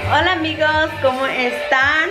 Hola amigos, ¿cómo están?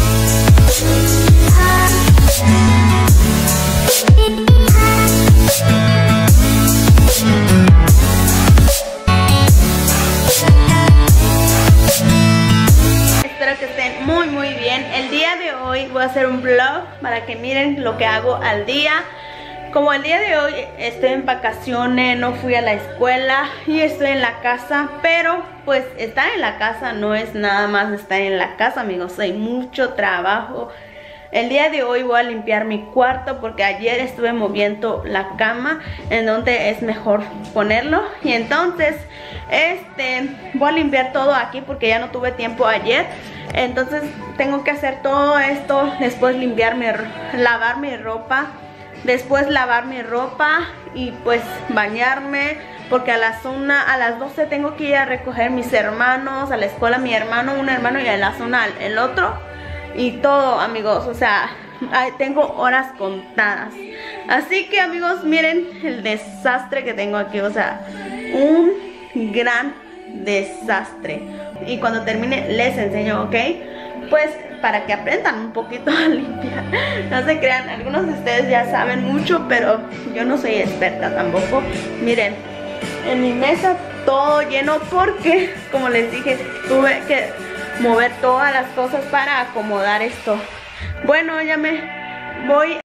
Espero que estén muy bien. El día de hoy voy a hacer un vlog para que miren lo que hago al día. Como el día de hoy estoy en vacaciones, no fui a la escuela y estoy en la casa, pero pues estar en la casa no es nada más estar en la casa, amigos, hay mucho trabajo. El día de hoy voy a limpiar mi cuarto porque ayer estuve moviendo la cama en donde es mejor ponerlo, y entonces voy a limpiar todo aquí porque ya no tuve tiempo ayer. Entonces tengo que hacer todo esto, después lavar mi ropa. Después lavar mi ropa y pues bañarme, porque a las 12 tengo que ir a recoger mis hermanos a la escuela, mi hermano, un hermano, y a las 1 el otro, y todo, amigos, o sea, tengo horas contadas. Así que, amigos, miren el desastre que tengo aquí, o sea, un gran desastre. Y cuando termine les enseño, ¿ok? Pues para que aprendan un poquito a limpiar. No se crean, algunos de ustedes ya saben mucho, pero yo no soy experta tampoco. Miren, en mi mesa todo lleno porque, como les dije, tuve que mover todas las cosas para acomodar esto. Bueno, ya me voy.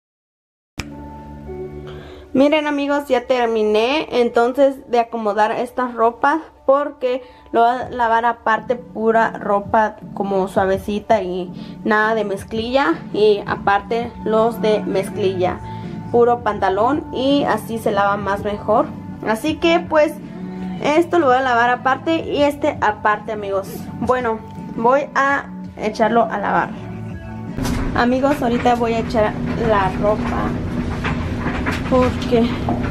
Miren, amigos, ya terminé entonces de acomodar estas ropas, porque lo voy a lavar aparte, pura ropa como suavecita y nada de mezclilla, y aparte los de mezclilla, puro pantalón, y así se lava más mejor. Así que pues esto lo voy a lavar aparte y aparte, amigos. Bueno, voy a echarlo a lavar. Amigos, ahorita voy a echar la ropa porque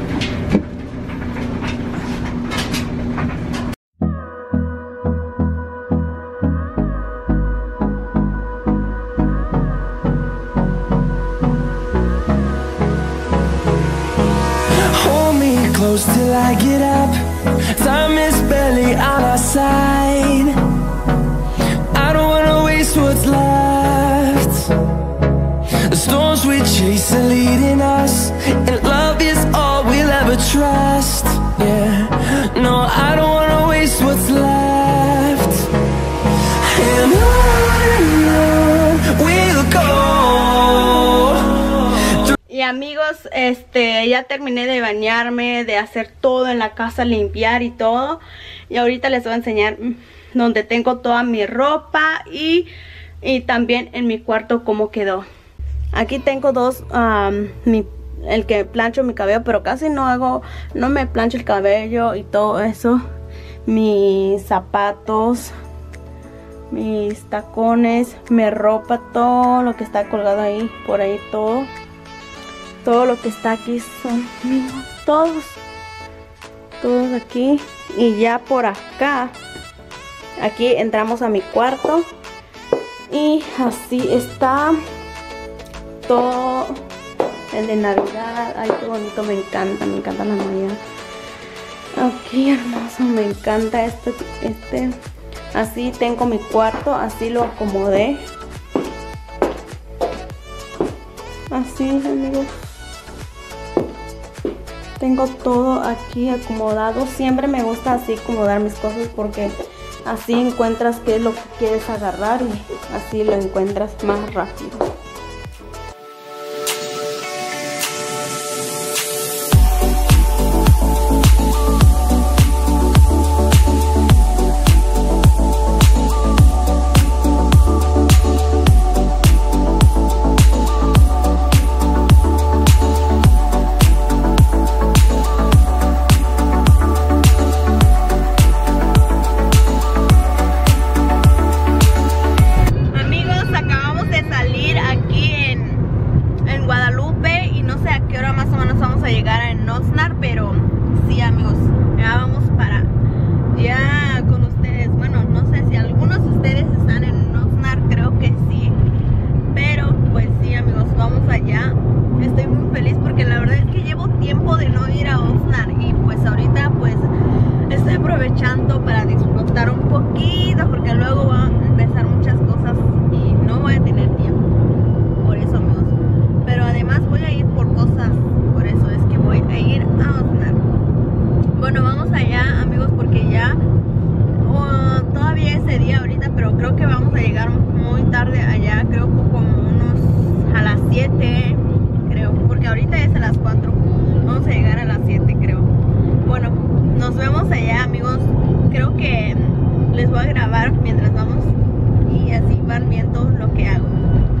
close till I get up. Time is barely on our side. I don't wanna waste what's left. The storms we chase are leading us, and love is all we'll ever trust. Yeah, no, I don't wanna waste what's left. And on we'll go. Y amigos, ya terminé de bañarme, de hacer todo en la casa, limpiar y todo. Y ahorita les voy a enseñar donde tengo toda mi ropa y también en mi cuarto cómo quedó. Aquí tengo dos, el que plancho mi cabello, pero casi no me plancho el cabello y todo eso. Mis zapatos, mis tacones, mi ropa, todo lo que está colgado ahí, por ahí todo. Todo lo que está aquí son míos, todos aquí. Y ya por acá, aquí entramos a mi cuarto y así está todo. El de Navidad, ay, qué bonito, me encanta la Navidad. Aquí, hermoso, me encanta así tengo mi cuarto, así lo acomodé. Así, amigos. Tengo todo aquí acomodado. Siempre me gusta así acomodar mis cosas porque así encuentras qué es lo que quieres agarrar y así lo encuentras más rápido. Acabamos de salir aquí 7, creo, porque ahorita es a las 4. Vamos a llegar a las 7, creo. Bueno, nos vemos allá, amigos. Creo que les voy a grabar mientras vamos y así van viendo lo que hago.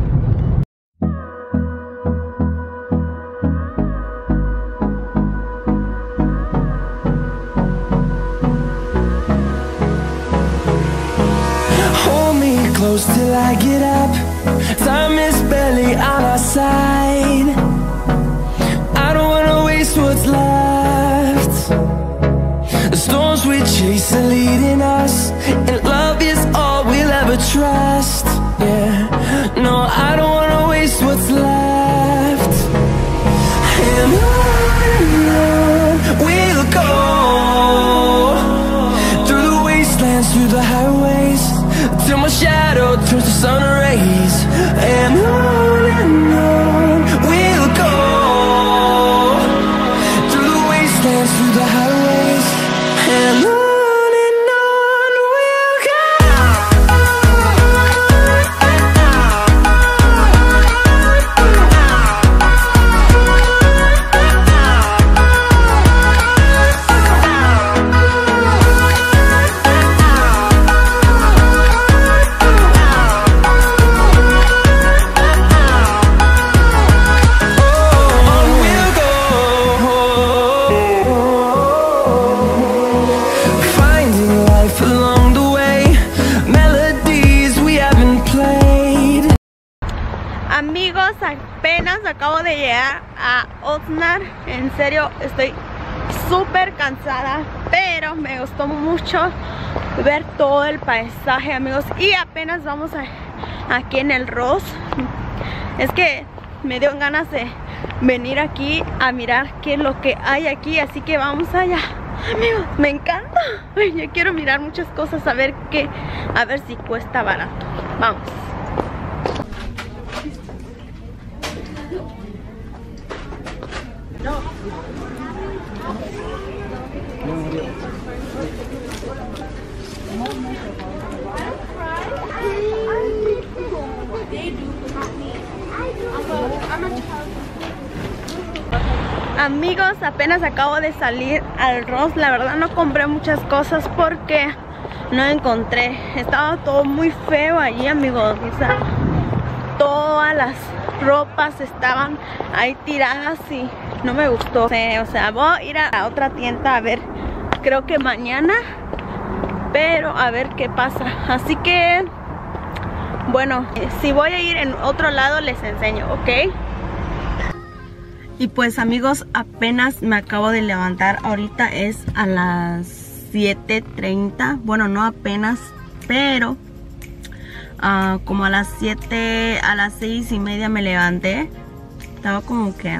Close till I get up. Time is barely on our side. I don't wanna waste what's left. The storms we chase are leading us, and love is all we'll ever trust. Yeah, no, I don't wanna waste what's left. And on we'll go, through the wastelands, through the highways, till my shadow turns to sun rays. And on we'll go, through the wastelands, through the highways, and on we'll go. Amigos, apenas acabo de llegar a Oxnard. En serio, estoy súper cansada, pero me gustó mucho ver todo el paisaje, amigos. Y apenas vamos aquí en el Ross. Es que me dio ganas de venir aquí a mirar qué es lo que hay aquí, así que vamos allá. Amigos, me encanta. Ay, yo quiero mirar muchas cosas, a ver si cuesta barato. Vamos. Amigos, apenas acabo de salir al Ross. La verdad no compré muchas cosas porque no encontré. Estaba todo muy feo allí, amigos. O sea, todas las ropas estaban ahí tiradas y no me gustó. O sea, voy a ir a la otra tienda a ver, creo que mañana, pero a ver qué pasa. Así que, bueno, si voy a ir en otro lado les enseño, ¿ok? Y pues, amigos, apenas me acabo de levantar. Ahorita es a las 7:30. Bueno, no apenas, pero como a las 7, a las 6:30 me levanté. Estaba como que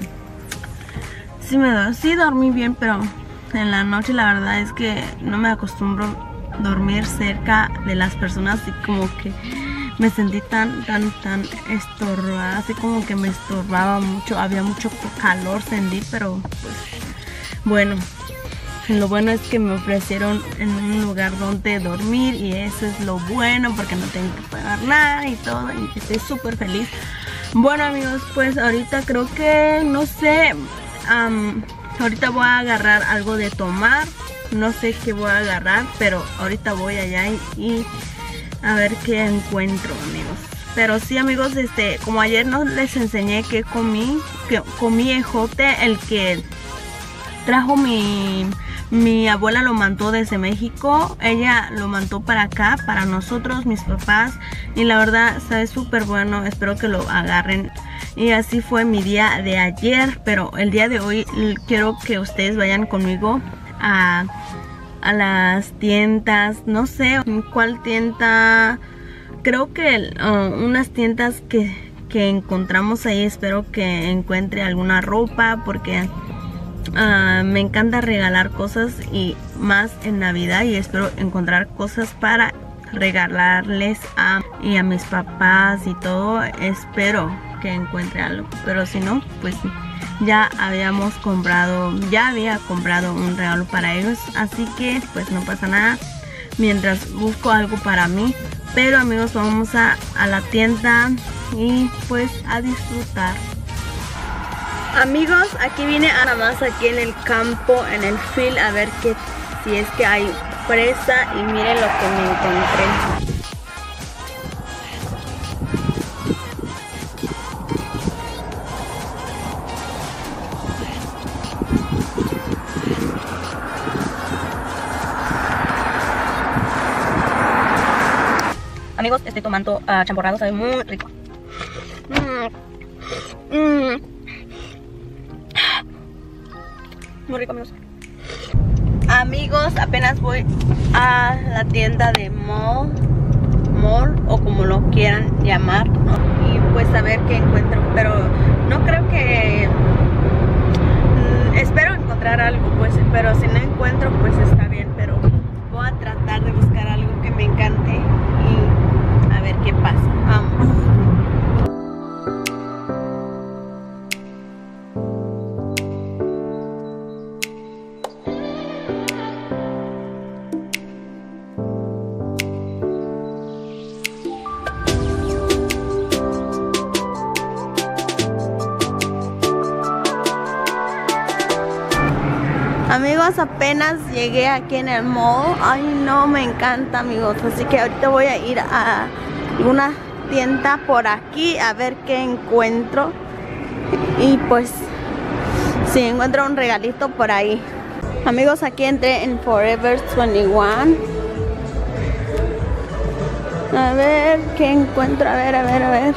sí dormí bien, pero en la noche la verdad es que no me acostumbro a dormir cerca de las personas, y como que me sentí tan estorbada, así como que me estorbaba mucho. Había mucho calor, sentí, pero pues bueno, lo bueno es que me ofrecieron en un lugar donde dormir, y eso es lo bueno, porque no tengo que pagar nada y todo, y estoy súper feliz. Bueno, amigos, pues ahorita creo que, no sé, ahorita voy a agarrar algo de tomar. No sé qué voy a agarrar, pero ahorita voy allá y a ver qué encuentro, amigos. Pero sí, amigos, como ayer no les enseñé que comí ejote, el que trajo mi abuela, lo mandó desde México. Ella lo mandó para acá, para nosotros, mis papás, y la verdad sabe súper bueno. Espero que lo agarren. Y así fue mi día de ayer, pero el día de hoy quiero que ustedes vayan conmigo a las tiendas. No sé cuál tienda. Creo que unas tiendas que encontramos ahí. Espero que encuentre alguna ropa, porque me encanta regalar cosas, y más en Navidad, y espero encontrar cosas para regalarles a mis papás y todo. Espero que encuentre algo, pero si no, pues ya había comprado un regalo para ellos, así que pues no pasa nada mientras busco algo para mí. Pero, amigos, vamos a la tienda y pues a disfrutar. Amigos, aquí vine a nada más aquí en el campo, en el field, a ver si es que hay fresa y miren lo que me encontré. Amigos, estoy tomando champorrado, sabe muy rico. Muy rico, amigos. Amigos, apenas voy a la tienda de mall o como lo quieran llamar, ¿no? Y pues a ver qué encuentro, pero no creo que... espero encontrar algo, pues, pero si no encuentro, pues está bien, pero voy a tratar de buscar algo que me encante y a ver qué pasa. Vamos. Amigos, apenas llegué aquí en el mall. Ay, no, me encanta, amigos. Así que ahorita voy a ir a una tienda por aquí a ver qué encuentro. Y pues, si encuentro un regalito por ahí. Amigos, aquí entré en Forever 21. A ver qué encuentro. A ver.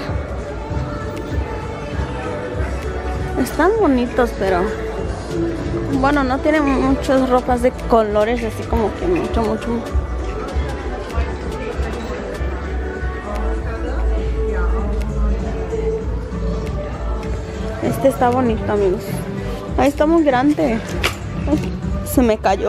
Están bonitos, pero... bueno, no tienen muchas ropas de colores, así como que mucho. Este está bonito, amigos. Ahí está muy grande. Ay, se me cayó.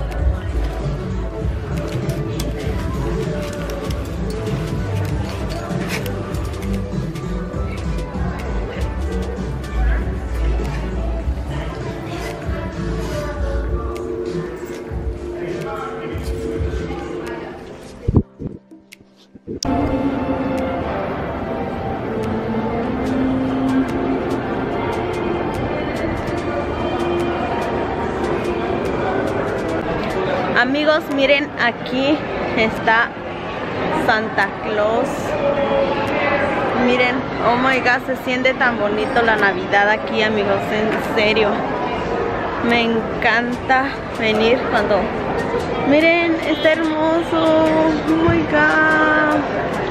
Amigos, miren, aquí está Santa Claus. Miren, oh my god, se siente tan bonito la Navidad aquí, amigos, en serio. Me encanta venir cuando... miren, está hermoso. Oh my god.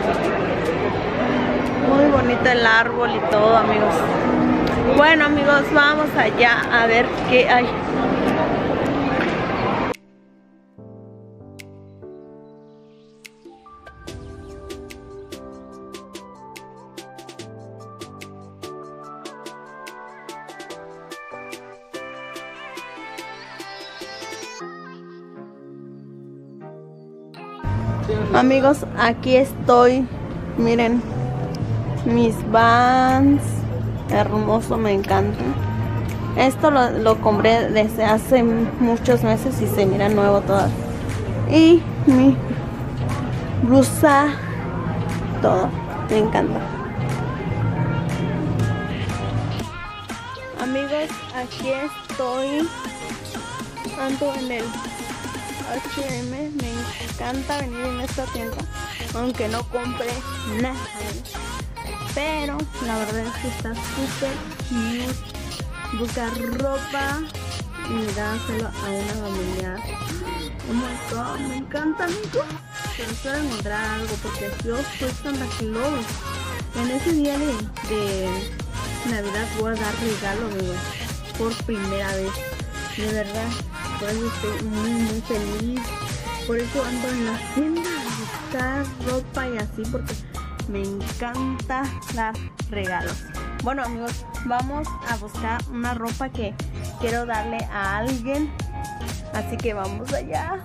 Muy bonito el árbol y todo, amigos. Bueno, amigos, vamos allá a ver qué hay. Amigos, aquí estoy. Miren mis Vans, hermoso, me encanta. Esto lo compré desde hace muchos meses y se mira nuevo todo. Y mi blusa, todo, me encanta. Amigos, aquí estoy. Ando en el H&M, me encanta venir en esta tienda, aunque no compre nada, pero la verdad es que está súper cute. Buscar ropa y dárselo a una familiar. Oh my god, me encanta, amigos. Pero espero encontrar algo porque yo soy Santa Claus. En ese día de Navidad voy a dar regalo, amigos, por primera vez, de verdad. Por eso estoy muy feliz. Por eso ando en la tienda a buscar ropa y así, porque me encanta dar regalos. Bueno, amigos, vamos a buscar una ropa que quiero darle a alguien. Así que vamos allá.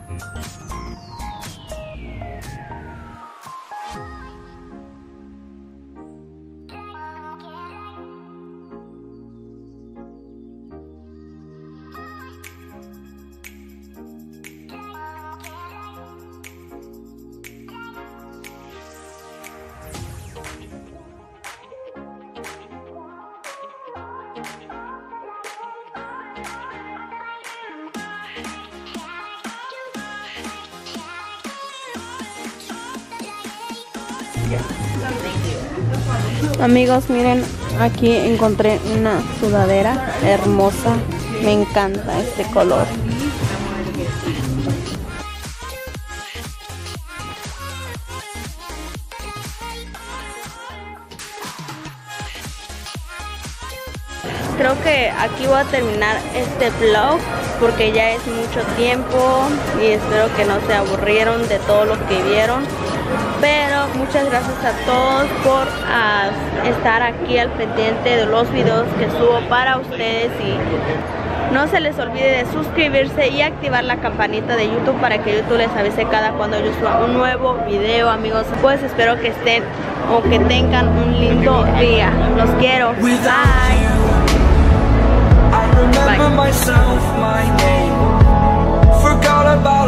Amigos, miren, aquí encontré una sudadera hermosa. Me encanta este color. Creo que aquí voy a terminar este vlog porque ya es mucho tiempo y espero que no se aburrieron de todo lo que vieron. Pero muchas gracias a todos por estar aquí al pendiente de los videos que subo para ustedes, y no se les olvide de suscribirse y activar la campanita de YouTube para que YouTube les avise cada cuando yo suba un nuevo video. Amigos, pues espero que estén o que tengan un lindo día. Los quiero. Bye. I remember myself, my name. Forgot about